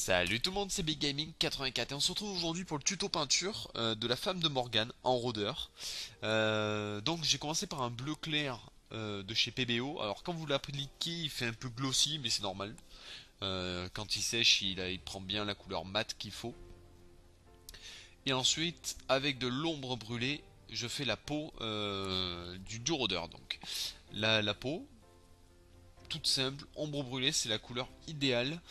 Salut tout le monde, c'est Big Gaming 84 et on se retrouve aujourd'hui pour le tuto peinture de la femme de Morgane en rôdeur. Donc j'ai commencé par un bleu clair de chez PBO. Alors quand vous l'appliquez, il fait un peu glossy, mais c'est normal. Quand il sèche, il prend bien la couleur mate qu'il faut. Et ensuite, avec de l'ombre brûlée, je fais la peau du rôdeur. Donc la peau, toute simple, ombre brûlée, c'est la couleur idéale.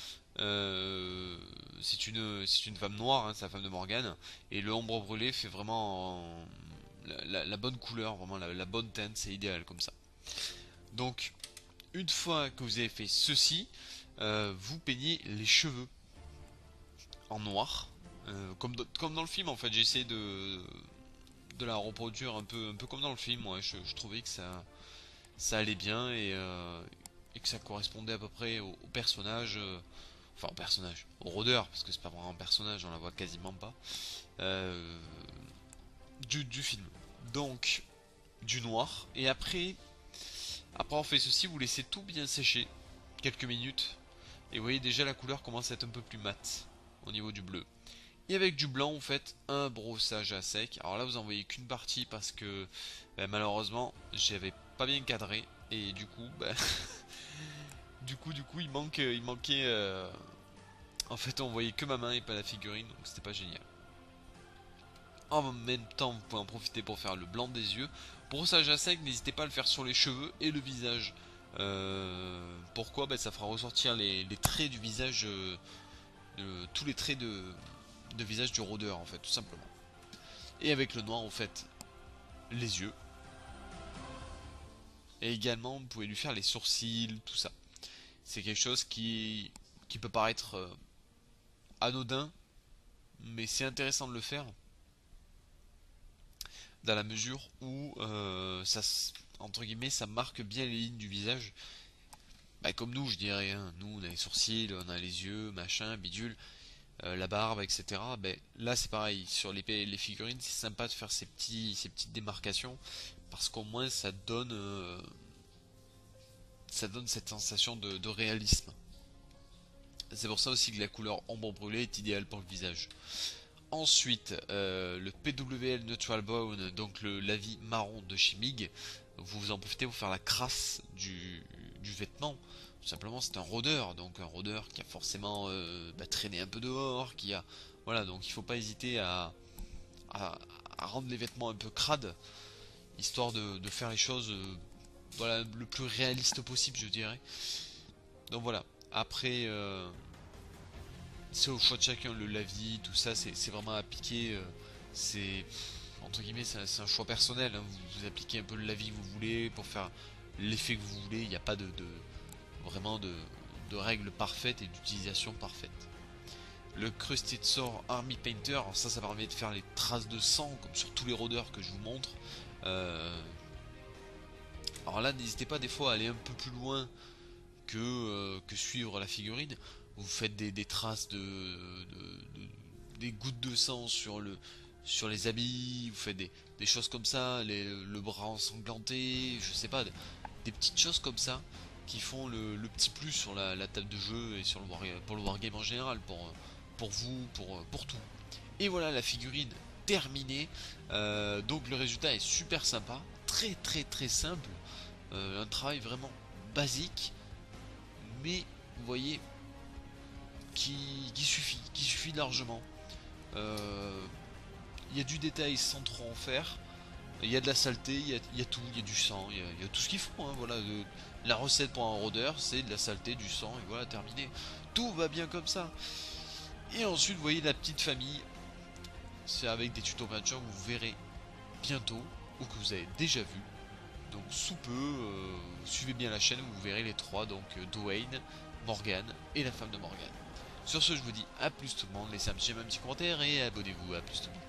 C'est une femme noire, hein, c'est la femme de Morgane, et le ombre brûlé fait vraiment la bonne couleur, vraiment la bonne teinte, c'est idéal comme ça. Donc, une fois que vous avez fait ceci, vous peignez les cheveux en noir, comme dans le film en fait. J'ai essayé de la reproduire un peu comme dans le film. Ouais, je trouvais que ça allait bien et que ça correspondait à peu près au personnage. Enfin, au personnage, au rôdeur, parce que c'est pas vraiment un personnage, on la voit quasiment pas, euh, du film. Donc, du noir. Et après on fait ceci, vous laissez tout bien sécher, quelques minutes. Et vous voyez déjà la couleur commence à être un peu plus mate au niveau du bleu. Et avec du blanc, vous faites un brossage à sec. Alors là, vous en voyez qu'une partie parce que malheureusement, j'avais pas bien cadré. Et du coup, du coup, il manquait. En fait, on voyait que ma main et pas la figurine, donc c'était pas génial. En même temps, vous pouvez en profiter pour faire le blanc des yeux. Brossage à sec, n'hésitez pas à le faire sur les cheveux et le visage. Pourquoi? Ça fera ressortir les traits du visage, tous les traits de visage du rôdeur, en fait, tout simplement. Et avec le noir, vous faites les yeux. Et également, vous pouvez lui faire les sourcils, tout ça. C'est quelque chose qui peut paraître anodin, mais c'est intéressant de le faire dans la mesure où entre guillemets, ça marque bien les lignes du visage. Comme nous, je dirais, hein. Nous, on a les sourcils, on a les yeux, machin, bidule, la barbe, etc. Là, c'est pareil. Sur les figurines, c'est sympa de faire ces petites démarcations parce qu'au moins, ça donne cette sensation de réalisme. C'est pour ça aussi que la couleur ombre brûlée est idéale pour le visage. Ensuite, le PWL Neutral Brown, donc l'avis marron de chez Mig, vous en profitez pour faire la crasse du vêtement. Tout simplement, c'est un rôdeur, donc un rôdeur qui a forcément traîné un peu dehors, voilà, donc il ne faut pas hésiter à rendre les vêtements un peu crades, histoire de faire les choses voilà, le plus réaliste possible, je dirais. Donc voilà, après, c'est au choix de chacun, le lavis, tout ça, c'est vraiment appliqué. C'est entre guillemets, c'est un choix personnel, hein. Vous appliquez un peu le lavis que vous voulez pour faire l'effet que vous voulez. Il n'y a pas vraiment de règles parfaites et d'utilisation parfaite. Le Crusted Sword Army Painter, alors ça permet de faire les traces de sang comme sur tous les rôdeurs que je vous montre. Euh, alors là, n'hésitez pas des fois à aller un peu plus loin que suivre la figurine. Vous faites des traces des gouttes de sang sur les habits, vous faites des choses comme ça, le bras ensanglanté, je sais pas, des petites choses comme ça qui font le petit plus sur la table de jeu et pour le wargame en général, pour vous, pour tout. Et voilà la figurine terminée. Donc le résultat est super sympa, très très très simple, un travail vraiment basique, mais vous voyez qui suffit largement. Il y a du détail sans trop en faire. Il y a de la saleté, il y a tout, il y a du sang, il y a tout ce qu'il faut, hein, voilà. La recette pour un rôdeur, c'est de la saleté, du sang, et voilà, terminé. Tout va bien comme ça. Et ensuite, vous voyez la petite famille. C'est avec des tutos peinture que vous verrez bientôt, ou que vous avez déjà vu. Donc sous peu, suivez bien la chaîne, vous verrez les trois, donc Dwayne, Morgane et la femme de Morgane. Sur ce, je vous dis à plus tout le monde, laissez un petit commentaire et abonnez-vous, à plus tout le monde.